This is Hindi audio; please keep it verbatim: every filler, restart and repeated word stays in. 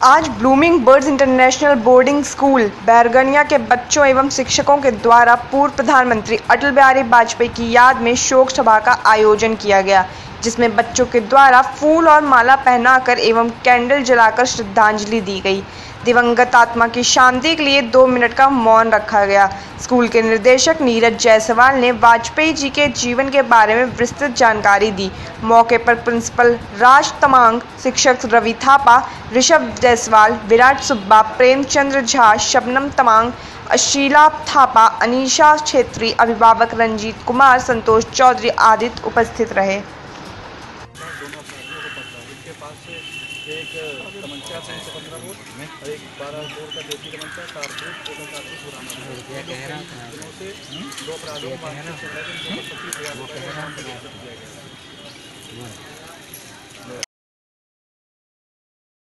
आज Blooming Birds International Boarding School Bairgania के बच्चों एवं शिक्षकों के द्वारा पूर्व प्रधानमंत्री अटल बिहारी वाजपेयी की याद में शोक सभा का आयोजन किया गया, जिसमें बच्चों के द्वारा फूल और माला पहनाकर एवं कैंडल जलाकर श्रद्धांजलि दी गई। दिवंगत आत्मा की शांति के लिए दो मिनट का मौन रखा गया। स्कूल के निदेशक नीरज जायसवाल ने वाजपेयी जी के जीवन के बारे में विस्तृत जानकारी दी। मौके पर प्रिंसिपल राज तमांग, शिक्षक रवि थापा, ऋषभ जायसवाल, विराट सुब्बा, प्रेमचंद्र झा, शबनम तमांग, अशीला थापा, अनीशा छेत्री, अभिभावक रंजीत कुमार, संतोष चौधरी आदि उपस्थित रहे। एक तमंचा से पंद्रह वोट और एक बारह बोर का देसी तमंचा कारतूस एक कारतूस पुराना से दो अपराधियों को पच्चीस हजार रुपये दिया गया।